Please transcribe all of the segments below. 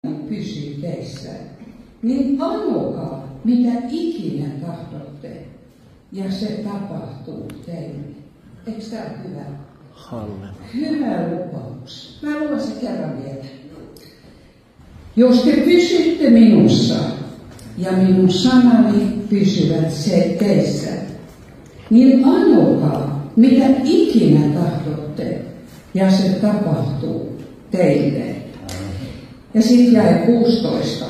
pysyy teissä, niin anokaa mitä ikinä tahdotte, ja se tapahtuu teille. Eikö tämä ole hyvä? Hyvä lupaus. Mä luen se kerran vielä. Jos te pysytte minussa, ja minun sanani pysyvät se teissä, niin anokaa mitä ikinä tahdotte, ja se tapahtuu teille. Ja sitten jae 16.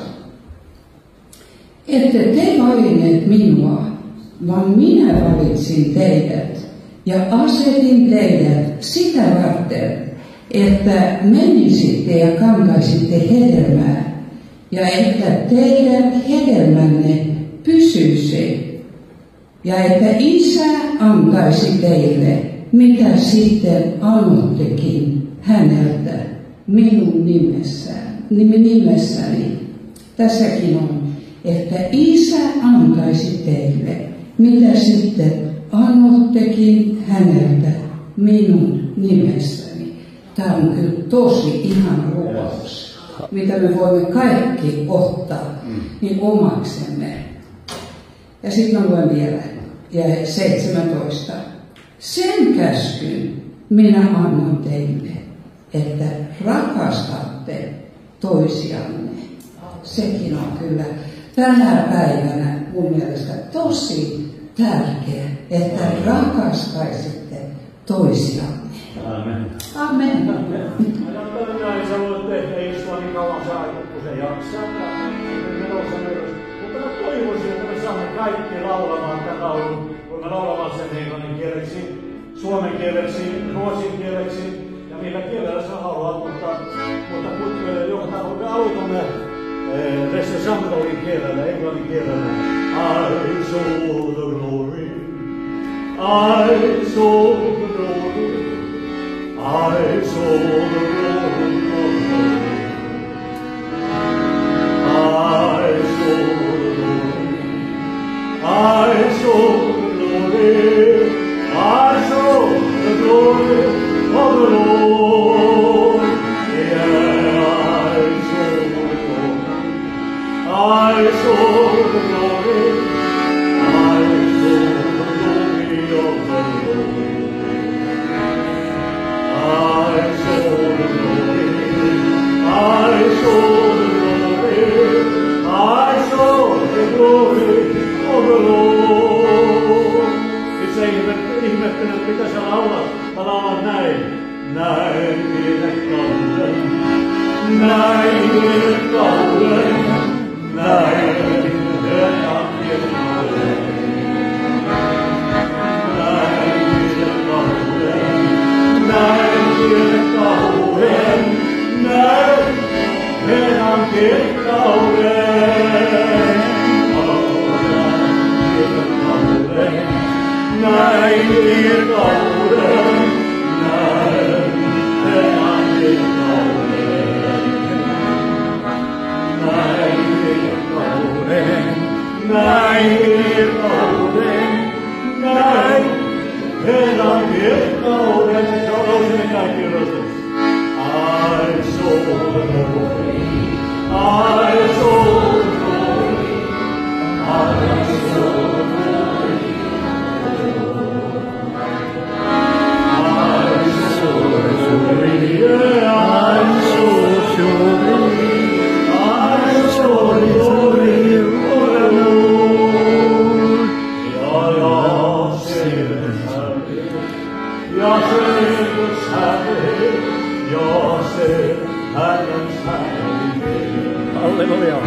Ette te valinneet minua, vaan minä valitsin teidät ja asetin teidät sitä varten, että menisitte ja kantaisitte hedelmää, ja että teidän hedelmänne pysyisi, ja että Isä antaisi teille, mitä sitten anottekin häneltä minun nimessäni. Tässäkin on, että Isä antaisi teille, mitä sitten anottekin häneltä minun nimessäni. Tämä on kyllä tosi ihana lupaus, mitä me voimme kaikki ottaa niin omaksemme. Ja sitten mä luen vielä, ja 17. Sen käskyn minä annan teille, että rakastatte toisianne. Sekin on kyllä tänä päivänä mun mielestä tosi tärkeä, että rakastaisitte toisianne. Amen. Amen. Näin sä voit tehdä istua niin kauan saa, kun se jaksaa. Mutta mä toivoisin, että me saamme kaikki laulamaan tämän laulun, kun me laulamaan sen englannin kieleksi, suomen kieleksi, ruotsin kieleksi ja millä kielellä sä haluat, mutta joka tapauksessa me aloitamme Resse Samtolin kielellä, englannin kielellä. I saw the glory, I saw the glory, I saw the glory of heaven. I saw the glory, I saw the glory, I saw the glory of the Lord. Yeah, I saw the glory, I saw the glory, I saw the glory of the Lord. I saw the glory, I saw the glory, I saw the glory of the Lord. Itse ihmettelen, mitä sä laulat. Mä laulan näin. Näin kirkkauden, näin kirkkauden, näin kirkkauden. Näin kirkkauden, näin kirkkauden, näin Herran kirkkauden. Näin kirkkauden, näin Herran kirkkauden. Näin kirkkauden, näin kirkkauden, näin Herran kirkkauden. Laulisimme kaikki yhdessä. I saw the glory, I saw the glory, I saw the glory. Halleluja.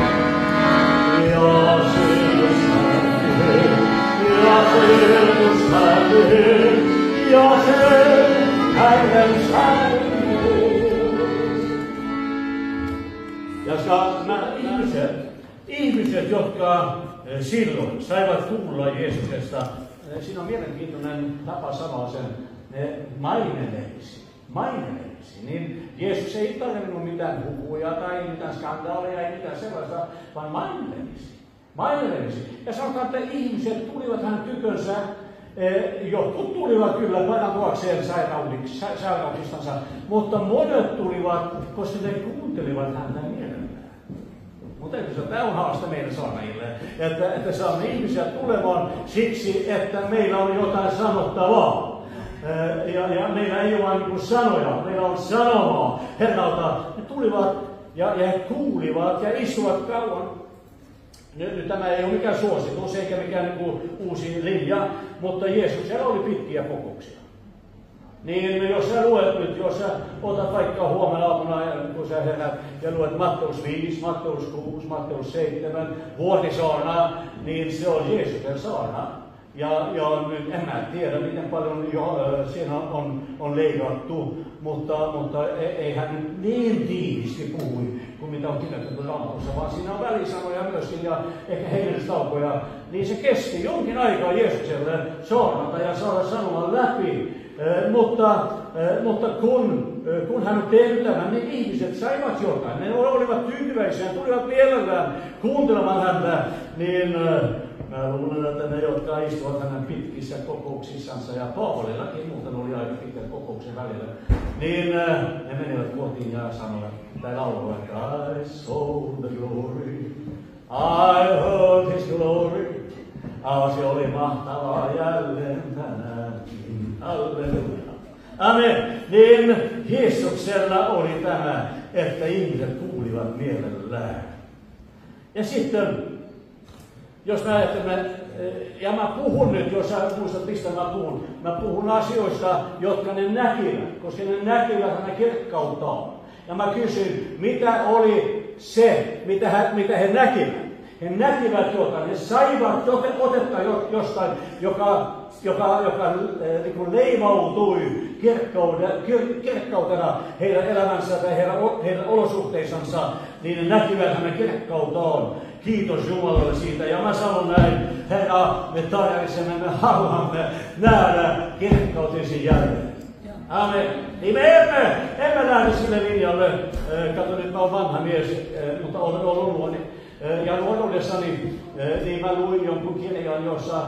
Ja ihmiset, jotka silloin saivat kuulla Jeesuksesta, siinä on mielenkiintoinen tapa sanoa sen, ne maineleisi. Niin Jeesus ei tarvinnut mitään huhuja tai mitään skandaaleja, ei mitään sellaista, vaan maineleisi. Ja sanotaan, että ihmiset tulivat hänen tykönsä, jotkut tulivat kyllä parantuakseen sairauksistansa, mutta monet tulivat, koska he kuuntelivat häntä mielellään. ihmeellistä. Tämä on haaste meille saarnaajille, että saamme ihmisiä tulemaan siksi, että meillä on jotain sanottavaa. Ja meillä ei ole vain niin sanoja, meillä on sanomaa Herralta. Ne tulivat ja he kuulivat ja istuvat kauan. Nyt tämä ei ole mikään suositus eikä mikään niin uusi linja, mutta Jeesuksella oli pitkiä kokouksia. Niin jos sä luet nyt, jos sä otat vaikka huomenna aamuna, kun sä herät ja luet Matteus 5, Matteus 6, Matteus 7, vuotisaarna, niin se on Jeesuksen saarna. Ja nyt en mä tiedä, miten paljon siinä on leikattu, mutta ei hän nyt niin tiivisti puhui kuin mitä on kirjoitettu Raamatussa, vaan siinä on välisanoja myöskin ja ehkä hengellistaukoja. Niin se kesti jonkin aikaa Jeesukselle saarnata ja saada sanoa läpi. Mutta kun hän on tehnyt tämän, niin ihmiset saivat jotain. Ne olivat tyytyväisiä, tulivat mielellään kuuntelemaan häntä, niin mä luulen, että ne, jotka istuvat hänen pitkissä kokouksissansa, ja Paavalillakin muuten oli aika pitkät kokouksen välillä, niin ne menivät kotiin ja sanoivat, tai lauloivat, I saw the glory, I heard his glory. Se oli mahtavaa jälleen tänäänkin. Halleluja. Amen. Niin Jeesuksella oli tämä, että ihmiset kuulivat mielellään. Ja sitten, jos mä ajattelen, ja mä puhun nyt, jos sä muistat mistä mä puhun asioista, jotka ne näkivät, koska ne näkivät hänen kirkkauttaan. Ja mä kysyn, mitä oli se, mitä he näkivät. He näkivät jotain, he saivat otetta jostain, joka niin kuin leimautui kirkkautena heidän elämänsä tai heidän olosuhteissansa, niin ne näkivät hänen kirkkautaan. Kiitos Jumalalle siitä. Ja mä sanon näin, Herra, me tarvitsemme, me haluamme nähdä kirkkautesi jälleen. Amen. Niin me emme lähde sille linjalle. Kato, nyt mä oon vanha mies, mutta olen ollut luoni. Ja nuoruudessani niin mä luin jonkun kirjan, jossa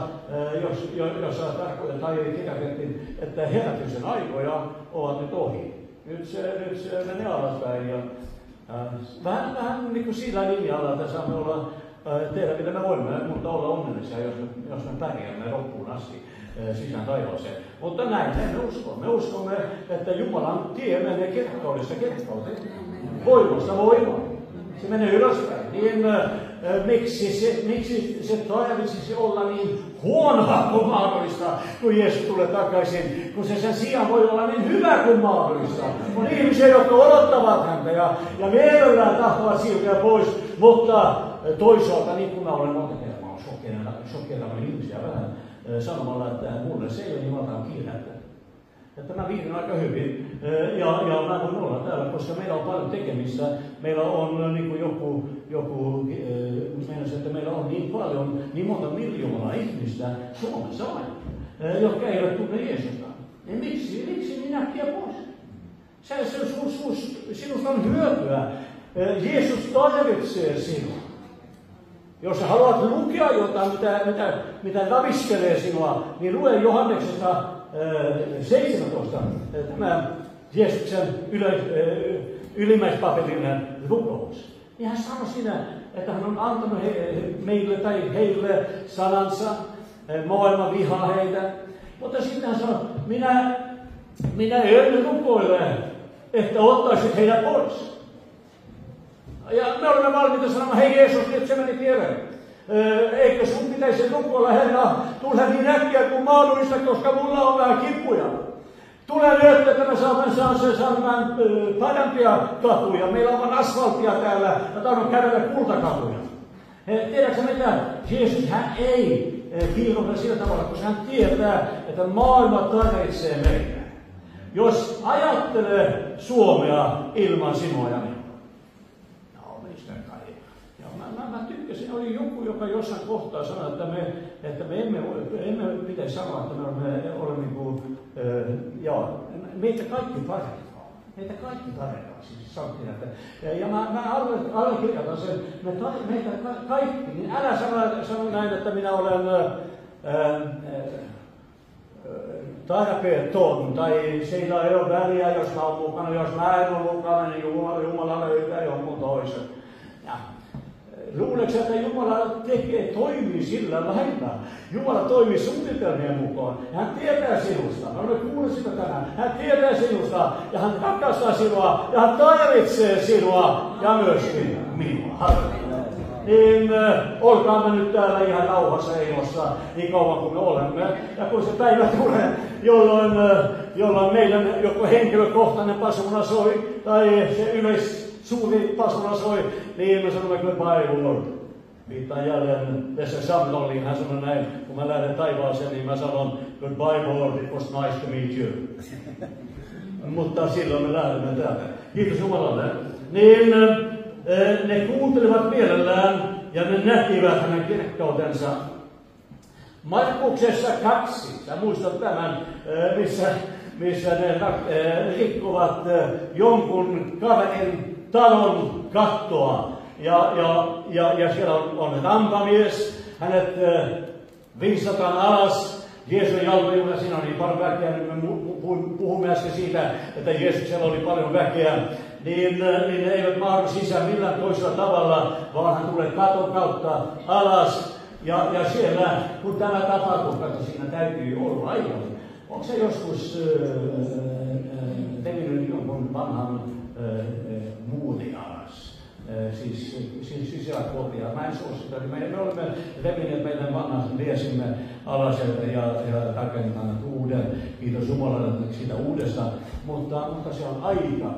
kirjoitettiin, että herätyksen aikoja ovat nyt ohi. Nyt se menee alaspäin. Ja, vähän niin kuin sillä linjalla, että saamme olla, tehdä mitä me voimme, mutta olla onnellisia, jos me pärjäämme loppuun asti sisään taivaaseen. Mutta näin me uskomme. Me uskomme, että Jumalan tie menee kirkkaudesta kirkkauteen. Voimasta voimaan. Se menee ylöspäin. Niin miksi se tarvitsisi olla niin huonoa kuin mahdollista, kun Jeesus tulee takaisin, kun se sen sijaan voi olla niin hyvä kuin mahdollista. On ihmisiä, jotka odottavat häntä ja mielellään tahtovat siirtyä pois, mutta toisaalta, niin kuin mä olen monta kertaa shokeerannut ihmisiä vähän sanomalla, että mulle se ei ole niin valtaan kiirettä. Että mä viihdyn aika hyvin ja mä voin olla täällä, koska meillä on paljon tekemistä. Meillä on niin kuin joku meinasi, että meillä on niin paljon, niin monta miljoonaa ihmistä Suomessa aina, jotka eivät tunne Jeesusta. Ja miksi niin äkkiä pois? Sinusta on hyötyä. Jeesus tarvitsee sinua. Jos sä haluat lukea jotain, mitä raviskelee sinua, niin lue Johanneksesta 17, tämä Jeesuksen ylimmäispapillinen rukous. Ja hän sanoi siinä, että hän on antanut meille tai heille sanansa, maailma vihaa heitä. Mutta sitten hän sanoi, minä en rukoile, että ottaisit heidät pois. Ja me olemme valmiita sanomaan, hei Jeesus, nyt se meni pieleen. Eikö sun pitäisi rukoilla, Herra, tule niin äkkiä kuin mahdollista, koska mulla on vähän kippuja. Tule nyt, että me saamme parempia katuja. Meillä on asfalttia täällä, ja tahdon kävellä kultakatuja. Tiedätkö mitä? Jeesus, hän ei kiirohda sillä tavalla, koska hän tietää, että maailma tarvitsee meitä. Jos ajattelee Suomea ilman sinua ja minua. Mä tykkäsin, oli joku, joka jossain kohtaa sanoi, että me emme pitäisi sanoa, että me olemme niin kuin, meitä kaikki parempaa. Meitä kaikki parempaa, siis sanottiin, että. Ja mä allekirjoitan sen, meitä kaikki, niin älä sano näin, että minä olen tarpeeton, tai sillä ei ole väliä, jos mä oon mukana, jos mä en ole mukana, niin Jumala löytää jonkun toisen. Luuleeko, että Jumala toimii sillä lailla? Jumala toimii suunnitelmien mukaan. Hän tietää sinusta. Me olemme kuulleet sitä tänään. Hän tietää sinusta ja hän rakastaa sinua ja hän tarvitsee sinua ja myöskin minua. Niin olkaamme nyt täällä ihan rauhassa Einossa niin kauan kuin me olemme. Ja kun se päivä tulee, jolloin meidän joko henkilökohtainen pasuna soi tai se suuri pasuna soi, niin me sanomme goodbye Lord. Viittaan jälleen tässä Samtoliin, hän sanoi näin, kun mä lähden taivaaseen, niin mä sanon goodbye Lord, it was nice to meet you. Mutta silloin me lähdemme täältä. Kiitos Jumalalle. Niin ne kuuntelivat mielellään ja ne näkivät hänen kirkkautensa. Markuksessa 2, sä muistat tämän, missä ne rikkovat jonkun kaverin talon kattoa. Ja siellä on rampamies, hänet viisataan alas. Jeesus jalkojuhla, siinä on niin paljon väkeä, niin me puhumme äsken siitä, että Jeesuksella oli paljon väkeä. Niin ne eivät mahdu sisään millään toisella tavalla, vaan hän tulee katon kautta alas. Ja siellä, kun tämä tapahtuu, kato, siinä täytyy olla aivan. Onko se joskus levinnyt jonkun vanhan muurin alas? Siis sisäkotia. Mä en suosita. Me olemme levinneet meidän vanhan liesimme alas ja rakennetaan uuden. Kiitos Jumalalle siitä uudesta. Mutta se on aika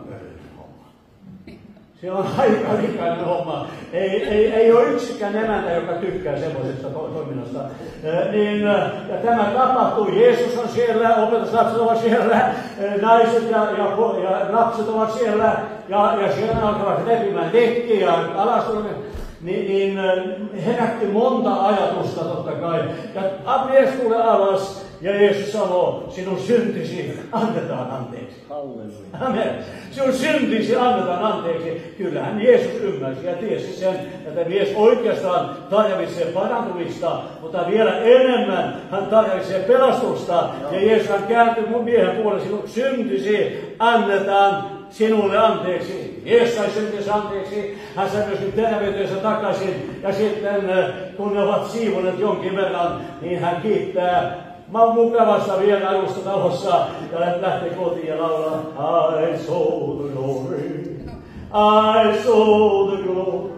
se on aika likainen homma. Ei ole yksikään emäntä, joka tykkää semmoisesta toiminnasta. Ja tämä tapahtuu. Jeesus on siellä, opetuslapset ovat siellä, naiset ja lapset ovat siellä. Ja siellä alkavat repimään tekkiä ja alastuminen. Niin herätti monta ajatusta totta kai. Ja mies tulee alas. Ja Jeesus sanoo, sinun syntisi annetaan anteeksi. Halleluja. Amen. Sinun syntisi annetaan anteeksi. Kyllähän Jeesus ymmärsi ja tiesi sen, että mies oikeastaan tarvitsee parantumista, mutta vielä enemmän hän tarvitsee pelastusta. Ja Jeesus hän kääntyi mun miehen puolelle, sinun syntisi annetaan sinulle anteeksi. Jeesus sai syntinsä anteeksi. Hän sai myöskin terveytensä takaisin. Ja sitten kun ne ovat siivoneet jonkin verran, niin hän kiittää mukavassa vierailusta talossa ja lähtee kotiin ja laulaa I saw the glory, I saw the glory,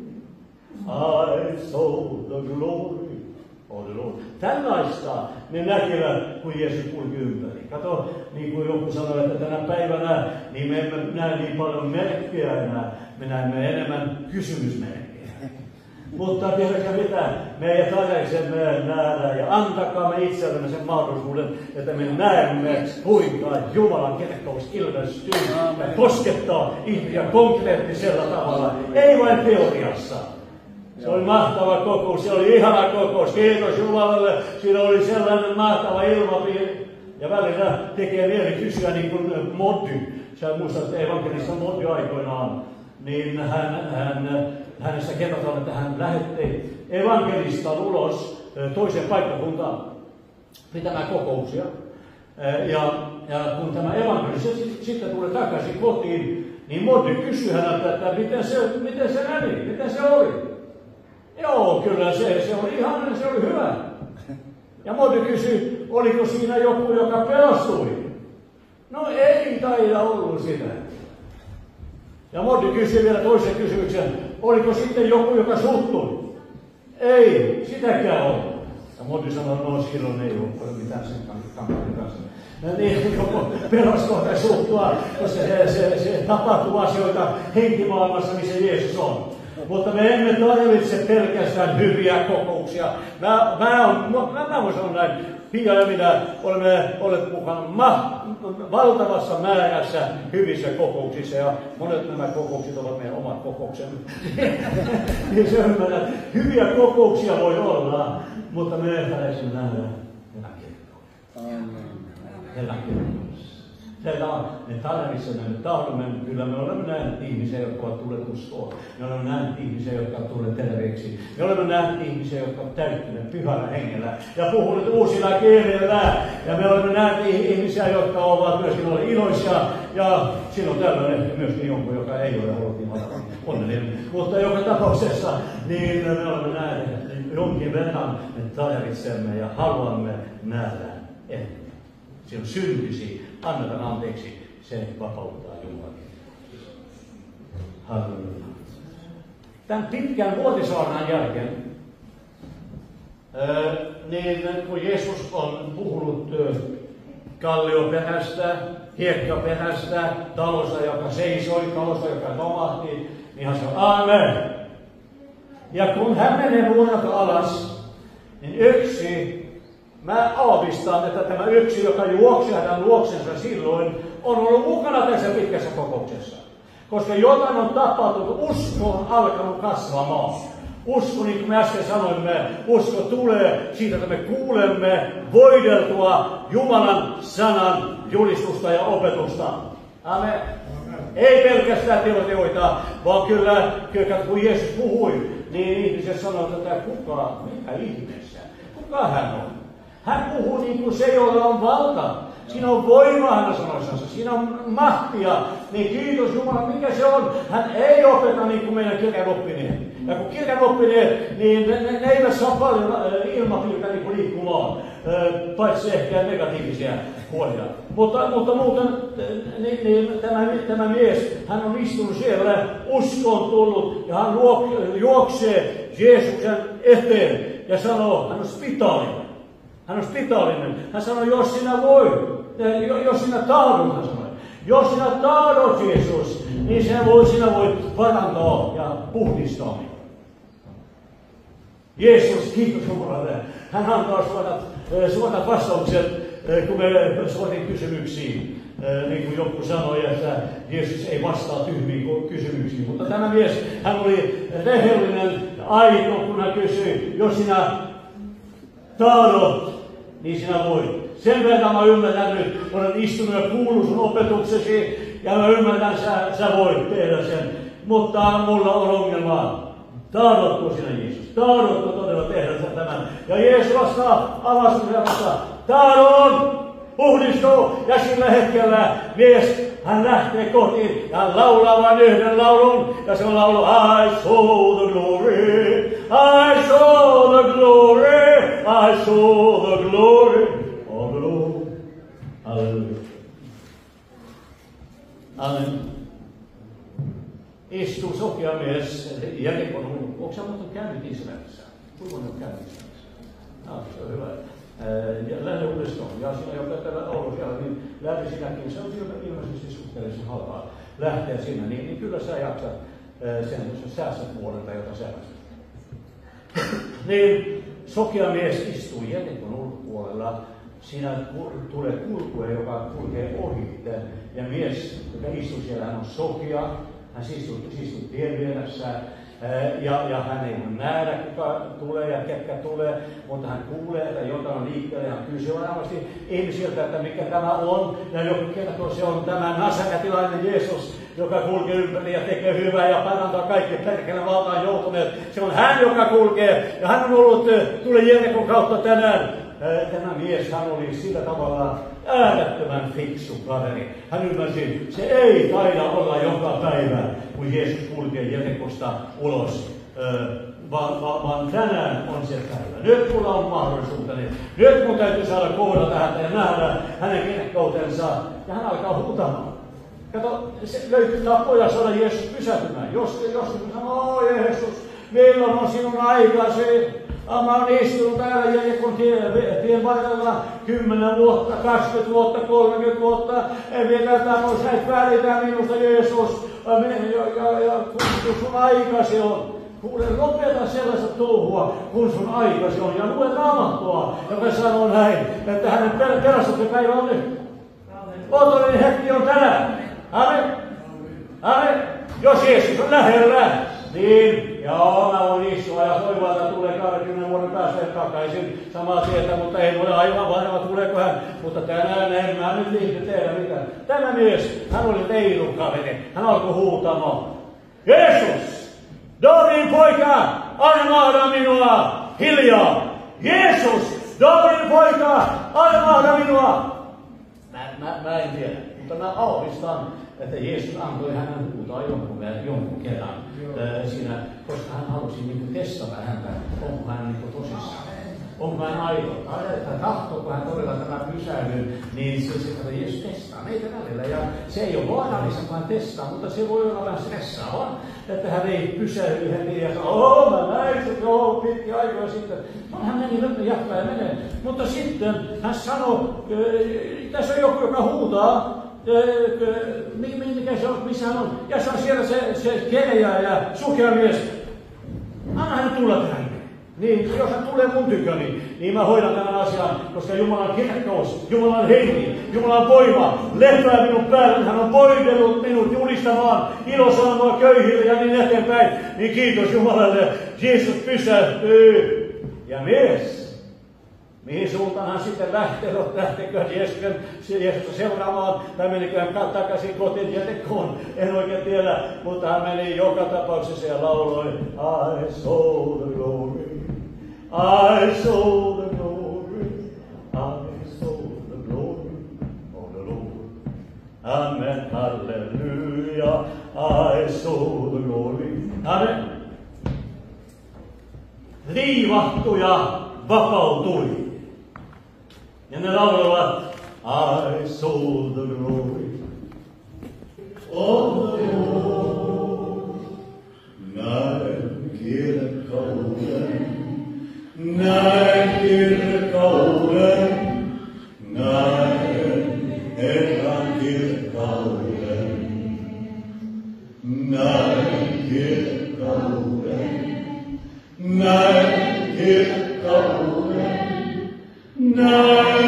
I saw the glory of the Lord. Tällaista ne näkivät, kun Jeesus kulki ympäri. Kato, niin kuin joku sanoi, että tänä päivänä niin me emme näe niin paljon merkkejä enää, me näemme enemmän kysymysmerkkejä. Mutta tiedätkö mitä? Me tarvitsemme nähdä ja antakaamme itsellemme sen mahdollisuuden, että me näemme, kuinka Jumalan kirkkaus ilmestyy ja koskettaa ihmisiä konkreettisella tavalla, ei vain teoriassa. Se oli mahtava kokous, se oli ihana kokous, kiitos Jumalalle, siinä oli sellainen mahtava ilmapiiri. Ja välillä tekee mieli kysyä niin kuin Motty, sä muistat evankelista Motty aikoinaan, niin hänestä kerrotaan, että hän lähetti evankelistan ulos toiseen paikkakuntaan pitämään kokouksia. Ja kun tämä evankelista sitten tulee takaisin kotiin, niin Motty kysyi häneltä, että miten se meni, miten se oli. Joo, kyllä se oli ihanen, se oli hyvä. Ja Motty kysyi, oliko siinä joku, joka pelastui? No ei taida ollut sitä. Ja Motty kysyi vielä toisen kysymyksen, oliko sitten joku, joka suuttui? Ei, sitäkään ole. Ja Motty sanoi, no silloin ei ole mitään sen kampanjan kanssa. Niin, joku pelastua tai suuttua, koska se tapahtuu asioita henkimaailmassa, missä Jeesus on. Mutta me emme tarvitse pelkästään hyviä kokouksia. Mä voin sanoa näin, Pia ja minä olemme olleet mukana valtavassa määrässä hyvissä kokouksissa ja monet nämä kokoukset ovat meidän omat kokouksemme. Niin se ymmärrät, hyviä kokouksia voi olla, mutta me tarvitsemme nähdä eläkkeelle. Me tarvitsemme, me tahdomme, kyllä me olemme nähneet ihmisiä, jotka ovat tulleet uskoon. Me olemme nähneet ihmisiä, jotka ovat tulleet terveeksi. Me olemme nähneet ihmisiä, jotka ovat täyttyneet pyhällä hengellä ja puhuneet uusilla kielillä. Ja me olemme nähneet ihmisiä, jotka ovat myöskin olleet iloisia. Ja silloin tällöin ehkä myöskin jonkun, joka ei ole ollut iloinen. onnellinen. Mutta joka tapauksessa niin me olemme nähneet, että jonkin verran me tarvitsemme ja haluamme nähdä, että sinun syntysi, annetaan anteeksi, se vapauttaa Jumalan. Halleluja. Tämän pitkän vuotisaarnan jälkeen, niin kun Jeesus on puhunut kallioperästä, hiekkaperästä, talosta, joka seisoi, talosta, joka romahti, niin hän sanoi, aamen. Ja kun hän menee vuonnata alas, niin mä aavistan, että tämä yksi, joka juoksi hänen luoksensa silloin, on ollut mukana tässä pitkässä kokouksessa. Koska jotain on tapahtunut, usko on alkanut kasvamaan. Usko, niin kuin me äsken sanoimme, usko tulee siitä, että me kuulemme voideltua Jumalan sanan julistusta ja opetusta. Amen. Ei pelkästään teoreoita, vaan kyllä kun Jeesus puhui, niin ihmiset sanoivat, että mikä ihmeessä? Kuka hän on? Hän puhuu niin kuin se, jolla on valta. Siinä on voimaa hänen sanoissansa, siinä on mahtia. Niin kiitos Jumala, mikä se on? Hän ei opeta niin kuin meidän kirjanoppineet. Ja kun kirjanoppineet, niin ne eivät saa paljon ilmapiirtä niin liikkumaan, paitsi ehkä negatiivisia huolia. Mutta muuten niin tämä mise, hän on istunut siellä, usko on tullut ja hän juoksee Jeesuksen eteen ja sanoo, hän on spitaalinen. Hän on spitaalinen. Hän sanoi, jos sinä voit, jos sinä tahdot, hän sanoi. Jos sinä tahdot, Jeesus, niin sinä voit parantaa ja puhdistaa minua. Jeesus, kiitos Jumalalle. Hän antaa suorat vastaukset, kun me suotin kysymyksiin. Niin kuin joku sanoi, että Jeesus ei vastaa tyhmiin kysymyksiin. Mutta tämä mies, hän oli rehellinen aito, kun hän kysyi, jos sinä tahdot, niin sinä voit. Sen verran mä ymmärrän nyt, olen istunut ja kuullut sun opetuksesi, ja mä ymmärrän, sä voit tehdä sen. Mutta mulla on ongelma. Tahdotko sinä, Jeesus? Tahdotko todella tehdä tämän? Ja Jeesus vastaa avastuksessa, tahdon, puhdistuu, ja sillä hetkellä mies, hän lähtee kotiin, ja hän laulaa vain yhden laulun, ja se on laulu, I saw the glory, I saw the glory, I saw the glory of the Lord. Halleluja. Amen. Istuu sokea mies Jerikon ulkoa. Onko sä muuten käynyt Israelissa? Kuinka on käynyt Israelissa? Se on hyvä. Lähde uudestaan. Ja sinä, joka täällä ollut siellä, niin lähde sinäkin. Se on ilmeisesti suhteellisen halpaa lähteä sinne. Niin kyllä sä jaksat sen, jos sä säästät vuodelta, jota säästät. Niin sokea mies istuu Jerikon ulkopuolella. Siinä tulee kulkue, joka kulkee ohi. Ja mies, joka istuu siellä, hän on sokea. Hän istuu tien vieressä ja hän ei nähdä, kuka tulee ja ketkä tulee, mutta hän kuulee, että jotain on liikkeellä ja hän kysyy varmasti ihmisiltä, että mikä tämä on. Ja joku kertoo, se on tämä nasaretilainen Jeesus, joka kulkee ympäri ja tekee hyvää ja parantaa kaikki perkeleen valtaan joutuneet. Se on hän, joka kulkee ja hän on ollut, tulee Jerikon kautta tänään. Tämä mies, hän oli sillä tavalla äärettömän fiksu kaveri. Hän ymmärsi, se ei taida olla joka päivä, kun Jeesus kulkee Jerikosta ulos, vaan tänään on se päivä. Nyt mulla on mahdollisuuteni. Nyt mun täytyy saada kohdata häntä ja nähdä hänen kirkkautensa. Ja hän alkaa huutamaan. Kato, se löytyy tapoja saada Jeesus pysähtymään. Jos sanoo, Jeesus, milloin on sinun aikasi? Mä oon istunut täällä Jerikon tien varrella 10 vuotta, 20 vuotta, 30 vuotta. En vielä tämmöinen, sä et välitä minusta, Jeesus. Ja kun sun aikasi on. Kuule, lopeta sellaista touhua, kun sun aikasi on. Ja lue Raamattua, joka sanoo näin, että hänen pelastuksen päivä on nyt. Otollinen hetki on tänään. Amen. Amen. Jos Jeesus on lähellä, niin, joo, mä voin istua ja toivoa, että tulee 20 vuoden päästä takaisin samaa tietä, mutta ei ole aivan varma, tuleeko hän. Mutta tänään en mä nyt viihdy tehdä mitään. Tämä mies, hän oli teilun kaveri. Hän alkoi huutamaan. Jeesus, Davidin poika, armahda minua hiljaa. Jeesus, Davidin poika, armahda minua. Mä en tiedä, mutta mä aavistan, että Jeesus antoi hänen huutaa jonkun kerran siinä, koska hän halusi niin testata häntä, onko hän niin tosissaan. Onko hän aito? Tahtoako hän todella tämän pysähdyn, niin se Jeesus testaa meitä välillä. Ja se ei ole vaarallista, kun hän testaa, mutta se voi olla vähän stressaavaa, että hän ei pysähdy heti ja sanoo, mä näin, että pitkä aikoja sitten. No, hän meni jatkaa ja menee. Mutta sitten hän sanoo, tässä on joku, joka huutaa, mikä se on, missä hän on. Ja se on siellä se kelejä ja sukea mies. Anna hän tulla tähän. Niin, jos hän tulee mun tyköni, niin mä hoidan tämän asian, koska Jumalan kirkkaus, Jumalan henki, Jumalan voima lepää minun päällä. Hän on voidellut minut julistamaan ilosanomaa köyhille ja niin eteenpäin. Niin kiitos Jumalalle, Jeesus pysähtyy. Ja mies, mihin suuntaan hän sitten lähtee, lähtekö Jeesusta seuraamaan, tai menikö hän takaisin kotiin jätekoon, en oikein tiedä, mutta hän meni joka tapauksessa ja lauloi, I saw the glory, I saw the glory, I saw the glory of the Lord. Amen, halleluja, I saw the glory. Amen. Riivattuja vapautui. Ja ne lauloivat, I saw the glory of the Lord. Näin kirkkauden, näin kirkkauden, näin Herran kirkkauden, näin kirkkauden, näin kirkkauden, näin